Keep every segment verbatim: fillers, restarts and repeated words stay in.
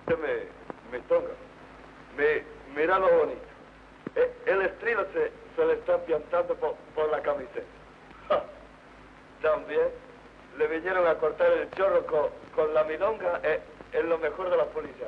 usted me, me toca. Me, mira lo bonito. El, el estribo se, se le está piantando por, por la camiseta. Ja. También le vinieron a cortar el chorro con, con la milonga eh, en lo mejor de la policía.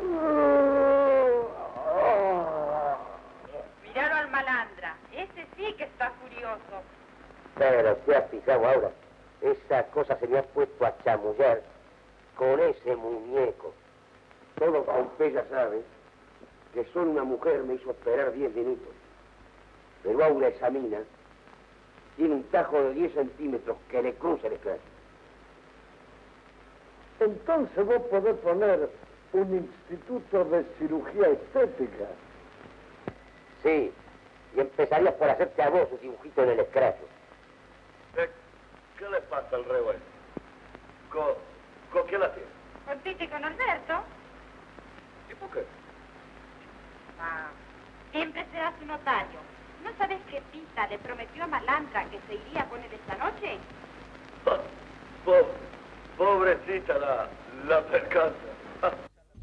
Míralo al malandra. Ese sí que está furioso. Pero te has fijado ahora. Esa cosa se me ha puesto a chamullar con ese muñeco. Todo Pompeya sabe que solo una mujer me hizo esperar diez minutos. Pero Aura, esa mina, tiene un tajo de diez centímetros que le cruza el escrache. Entonces vos podés poner un instituto de cirugía estética. Sí, y empezarías por hacerte a vos un dibujito en el escracho. ¿Qué, ¿Qué le pasa al reo ese? ¿Con, ¿Con quién la tiene? ¿Con Tita y con Alberto? ¿Y por qué? Ah, siempre será su notario. ¿No sabes que Tita le prometió a Malandra que se iría con él esta noche? Ja, po, pobrecita la, la percanza. Ja.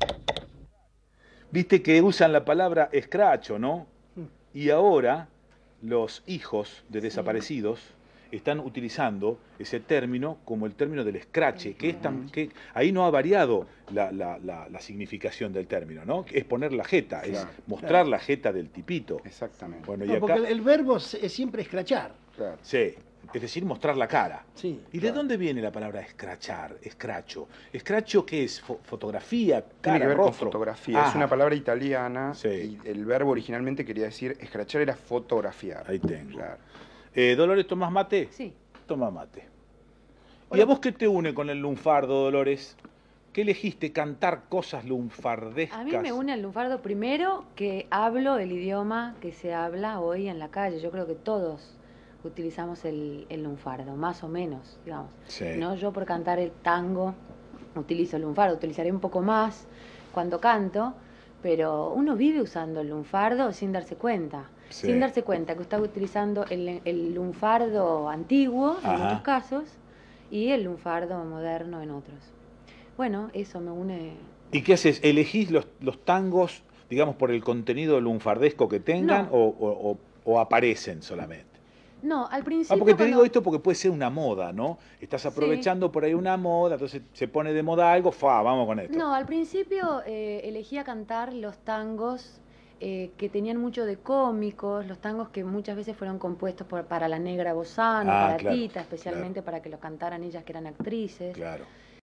Viste que usan la palabra escracho, ¿no? Y ahora los hijos de desaparecidos están utilizando ese término como el término del escrache, que es tan, que ahí no ha variado la, la, la, la significación del término, ¿no? Es poner la jeta, claro, es mostrar claro. la jeta del tipito. Exactamente. Bueno, y no, acá, porque el, el verbo es, es siempre escrachar. Claro. Sí, es decir, mostrar la cara. Sí, ¿Y claro. de dónde viene la palabra escrachar, escracho? ¿Escracho qué es? Fo ¿Fotografía? Cara, Tiene que ver rostro? con fotografía. Ah. Es una palabra italiana Sí. y el verbo originalmente quería decir escrachar era fotografiar. Ahí tengo. Claro. Eh, Dolores, ¿tomás mate? Sí. Toma mate. Hola. ¿Y a vos qué te une con el lunfardo, Dolores? ¿Qué elegiste? ¿Cantar cosas lunfardescas? A mí me une el lunfardo primero que hablo el idioma que se habla hoy en la calle. Yo creo que todos utilizamos el, el lunfardo, más o menos, digamos. Sí. No, yo por cantar el tango utilizo el lunfardo, utilizaré un poco más cuando canto, pero uno vive usando el lunfardo sin darse cuenta. Sí. Sin darse cuenta que está utilizando el, el lunfardo antiguo en Ajá. muchos casos y el lunfardo moderno en otros. Bueno, eso me une. ¿Y qué haces? ¿Elegís los, los tangos, digamos, por el contenido lunfardesco que tengan No. o, o, o, o aparecen solamente? No, al principio. Ah, porque te cuando... digo esto porque puede ser una moda, ¿no? Estás aprovechando sí. por ahí una moda, entonces se pone de moda algo, fa, vamos con esto. No, al principio eh, elegía cantar los tangos eh, que tenían mucho de cómicos, los tangos que muchas veces fueron compuestos por, para la Negra Bozano, Ah, para claro, Tita, especialmente claro. para que los cantaran ellas que eran actrices. Claro.